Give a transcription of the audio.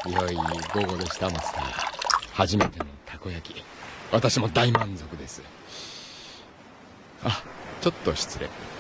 良い午後でしたマスター。初めてのたこ焼き、私も大満足です。あ、ちょっと失礼。